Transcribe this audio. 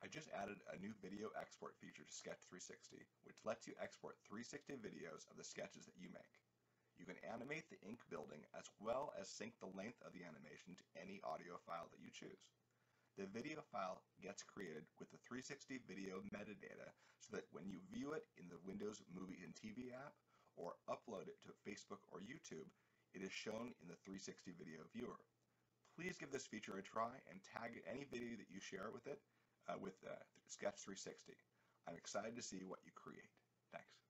I just added a new video export feature to Sketch 360, which lets you export 360 videos of the sketches that you make. You can animate the ink building as well as sync the length of the animation to any audio file that you choose. The video file gets created with the 360 video metadata so that when you view it in the Windows Movie and TV app or upload it to Facebook or YouTube, it is shown in the 360 video viewer. Please give this feature a try and tag any video that you share with it with Sketch 360. I'm excited to see what you create. Thanks.